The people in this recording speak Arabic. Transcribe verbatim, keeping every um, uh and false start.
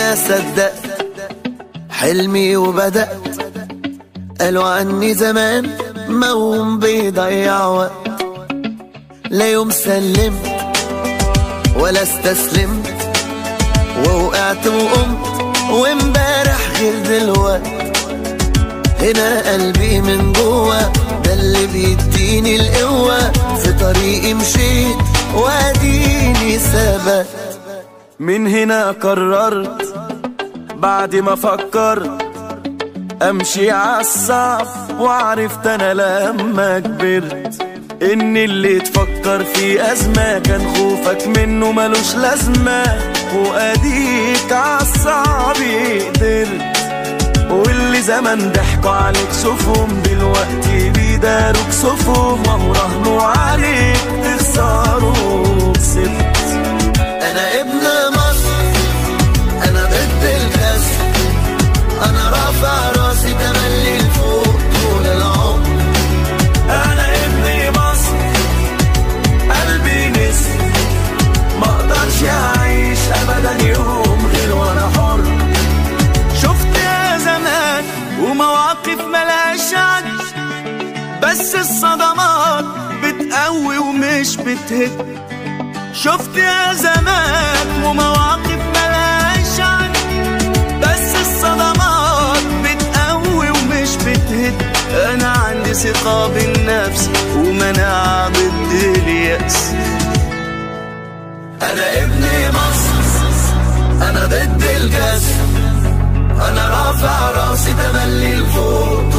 انا صدقت حلمي وبدأت. قالوا عني زمان موهوم بيضيع وقت، لا يوم سلمت ولا استسلمت، ووقعت وقمت وامبارح غير دلوقت. هنا قلبي من جوا ده اللي بيديني القوة، في طريقي مشيت واديني ثبت. من هنا قررت بعد ما فكرت امشي عالصعب، وعرفت انا لما كبرت ان اللي تفكر في ازمة كان خوفك منه ملوش لازمة، واديك عالصعب قدرت. واللي زمان ضحكوا عليك شوفهم دلوقتي بيداروك صفهم، وهو رهنوا عليك تخسروا كسبت. انا ابن مصر انا ضد الكسر، انا رافع راسي تملي لفوق طول العمر. انا ابن مصر قلبي نسر، مقدرش اعيش ابدا يوم غير وانا حر. شفت يا زمان ومواقف ملهاش عد، بس الصدمات بتقوي ومش بتهد. شفت يا زمان ومواقف ملهاش عد، بس الصدمات بتقوي ومش بتهد. انا عندي ثقة بالنفس ومناعة ضد اليأس. انا ابن مصر انا ضد الكسر، انا رافع راسي تملي لفوق